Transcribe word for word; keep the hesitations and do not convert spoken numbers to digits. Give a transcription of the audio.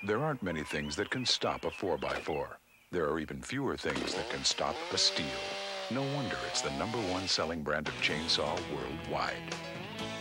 There aren't many things that can stop a four by four. There are even fewer things that can stop a Stihl. No wonder it's the number one selling brand of chainsaw worldwide.